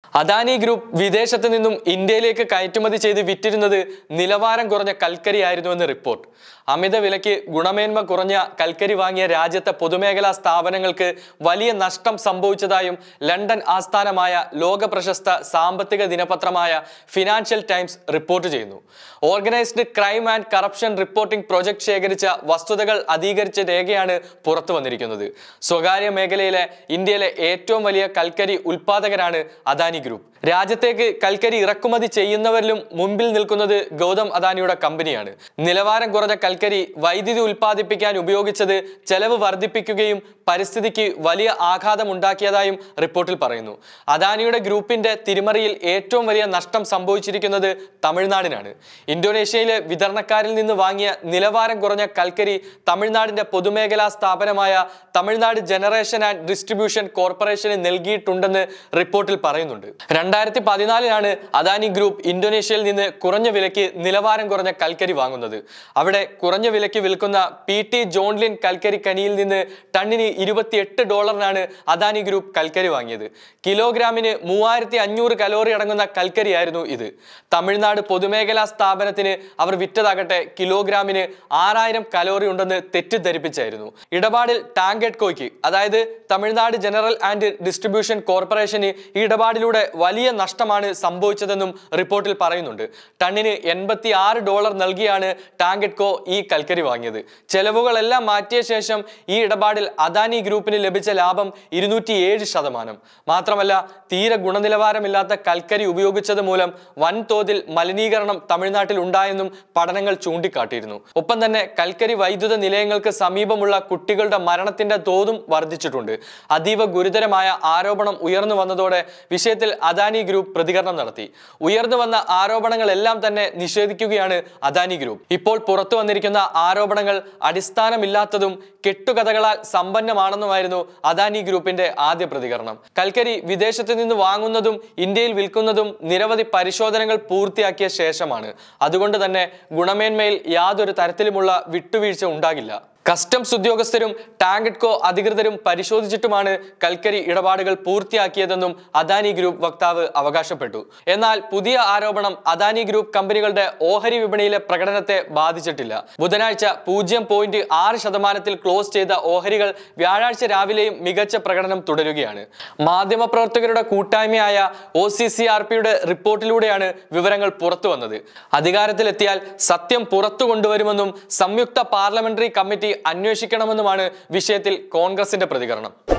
Adani group വിദേശത്ത് നിന്നും ഇന്ത്യയിലേക്ക് കയറ്റുമതി ചെയ്ത് വിറ്റിരുന്നത് നിലവാരം കുറഞ്ഞ കൽക്കരിയായിരുന്നുവെന്ന് റിപ്പോർട്ട്. അമിത വിലയ്ക്ക് ഗുണമേന്മ കുറഞ്ഞ കൽക്കരി വാങ്ങിയ രാജ്യത്തെ പൊതുമേഖലാ സ്ഥാപനങ്ങൾക്ക് വലിയ നഷ്ടം സംഭവിച്ചതായും ലണ്ടൻ ആസ്ഥാനമായ ലോക പ്രശസ്ത സാമ്പത്തിക ദിനപത്രമായ ഫിനാൻഷ്യൽ ടൈംസ് റിപ്പോർട്ട് ചെയ്യുന്നു. Organised crime and corruption reporting project ശേഖരിച്ച വസ്തുതകൾ അധികരിച്ച രേഖയാണ് പുറത്തു വന്നിരിക്കുന്നത്. സ്വകാര്യ മേഖലയിലെ ഇന്ത്യയിലെ ഏറ്റവും വലിയ കൽക്കരി ഉൽപാദകരാണ് അദാനി ഗ്രൂപ്പ്. രാജ്യത്തേക്ക് കൽക്കരി ഇറക്കുമതി ചെയ്യുന്നവരിലും മുൻപിൽ നിൽക്കുന്നത് ഗൗതം അദാനിയുടെ കമ്പനിയാണ്. നിലവാരം കുറഞ്ഞ കൽക്കരി വൈദ്യുതി ഉൽപ്പാദിപ്പിക്കാൻ ഉപയോഗിച്ചത് ചെലവ് വർദ്ധിപ്പിക്കുകയും പരിസ്ഥിതിക്ക് വലിയ ആഘാതമുണ്ടാക്കിയതായും റിപ്പോർട്ടിൽ പറയുന്നു. അദാനിയുടെ ഗ്രൂപ്പിന്റെ തിരിമറിയിൽ ഏറ്റവും വലിയ നഷ്ടം സംഭവിച്ചിരിക്കുന്നത് തമിഴ്നാടിനാണ്. ഇന്തോനേഷ്യയിലെ വിതരണക്കാരിൽ നിന്ന് വാങ്ങിയ നിലവാരം കുറഞ്ഞ കൽക്കരി തമിഴ്നാടിന്റെ പൊതുമേഖലാ സ്ഥാപനമായ തമിഴ്നാട് ജനറേഷൻ ആൻഡ് ഡിസ്ട്രിബ്യൂഷൻ കോർപ്പറേഷന് നൽകിയിട്ടുണ്ടെന്ന് റിപ്പോർട്ടിൽ പറയുന്നുണ്ട്. 2014 അദാനി ഗ്രൂപ്പ് ഇന്തോനേഷ്യയിൽ നിന്ന് കുറഞ്ഞ വിലയ്ക്ക് നിലവാരം കുറഞ്ഞ കൽക്കരി വാങ്ങുന്നത്. അവിടെ കുറഞ്ഞ വിലയ്ക്ക് വിൽക്കുന്ന PT ജോൺലിൻ കൽക്കരി ഖനിയിൽ നിന്ന് ടണ്ണിന് $28 അദാനി ഗ്രൂപ്പ് കൽക്കരി വാങ്ങിയത്. കിലോഗ്രാമിന് 3500 കലോറി അടങ്ങുന്ന കൽക്കരിയായിരുന്നു ഇത്. തമിഴ്നാട് പൊതുമേഖലാ സ്ഥാപനത്തിന് അവർ വിറ്റതാകട്ടെ കിലോഗ്രാമിന് 6000 കലോറി ഉണ്ടെന്ന് തെറ്റിദ്ധരിപ്പിച്ചായിരുന്നു. ഇടപാടിൽ ടാങ്കെഡ്കോയ്ക്ക്, അതായത് തമിഴ്നാട് ജനറൽ ആൻഡ് ഡിസ്ട്രിബ്യൂഷൻ കോർപ്പറേഷന് ഈ ഇടപാടിലൂടെ വലിയ നഷ്ടമാണ് സംഭവിച്ചതെന്നും റിപ്പോർട്ടിൽ പറയുന്നുണ്ട്. ടണ്ണിന് $86 നൽകിയാണ് ടാങ്കെഡ്കോ ഈ കൽക്കരി വാങ്ങിയത്. ചെലവുകളെല്ലാം മാറ്റിയ ശേഷം ഈ ഇടപാടിൽ അദാനി ഗ്രൂപ്പിന് ലഭിച്ച ലാഭം 207%. മാത്രമല്ല, തീരെ ഗുണനിലവാരമില്ലാത്ത കൽക്കരി ഉപയോഗിച്ചത് മൂലം വൻതോതിൽ മലിനീകരണം തമിഴ്നാട്ടിൽ ഉണ്ടായെന്നും പഠനങ്ങൾ ചൂണ്ടിക്കാട്ടിയിരുന്നു. ഒപ്പം തന്നെ കൽക്കരി വൈദ്യുത നിലയങ്ങൾക്ക് സമീപമുള്ള കുട്ടികളുടെ മരണത്തിന്റെ തോതും വർദ്ധിച്ചിട്ടുണ്ട്. അതീവ ഗുരുതരമായ ആരോപണം ഉയർന്നു വന്നതോടെ വിഷയത്തിൽ അദാനി ഗ്രൂപ്പ് പ്രതികരണം നടത്തി. ഉയർന്നു വന്ന ആരോപണങ്ങളെല്ലാം തന്നെ നിഷേധിക്കുകയാണ് അദാനി ഗ്രൂപ്പ്. ഇപ്പോൾ പുറത്തു വന്നിരിക്കുന്ന ആരോപണങ്ങൾ അടിസ്ഥാനമില്ലാത്തതും കെട്ടുകഥകളാൽ സമ്പന്നമാണെന്നുമായിരുന്നു അദാനി ഗ്രൂപ്പിന്റെ ആദ്യ പ്രതികരണം. കൽക്കരി വിദേശത്ത് നിന്ന് വാങ്ങുന്നതും ഇന്ത്യയിൽ വിൽക്കുന്നതും നിരവധി പരിശോധനകൾ പൂർത്തിയാക്കിയ ശേഷമാണ്. അതുകൊണ്ട് തന്നെ ഗുണമേന്മയിൽ യാതൊരു തരത്തിലുമുള്ള വിട്ടുവീഴ്ച ഉണ്ടാകില്ല. കസ്റ്റംസ് ഉദ്യോഗസ്ഥരും ടാങ്കെഡ്കോ അധികൃതരും പരിശോധിച്ചിട്ടുമാണ് കൽക്കരി ഇടപാടുകൾ പൂർത്തിയാക്കിയതെന്നും അദാനി ഗ്രൂപ്പ് വക്താവ് അവകാശപ്പെട്ടു. എന്നാൽ പുതിയ ആരോപണം അദാനി ഗ്രൂപ്പ് കമ്പനികളുടെ ഓഹരി വിപണിയിലെ പ്രകടനത്തെ ബാധിച്ചിട്ടില്ല. ബുധനാഴ്ച 0.6% ക്ലോസ് ചെയ്ത ഓഹരികൾ വ്യാഴാഴ്ച രാവിലെയും മികച്ച പ്രകടനം തുടരുകയാണ്. മാധ്യമപ്രവർത്തകരുടെ കൂട്ടായ്മയായ OCCRPയുടെ റിപ്പോർട്ടിലൂടെയാണ് വിവരങ്ങൾ പുറത്തു വന്നത്. അധികാരത്തിലെത്തിയാൽ സത്യം പുറത്തു കൊണ്ടുവരുമെന്നും സംയുക്ത പാർലമെന്ററി കമ്മിറ്റി അന്വേഷിക്കണമെന്നുമാണ് വിഷയത്തിൽ കോൺഗ്രസിന്റെ പ്രതികരണം.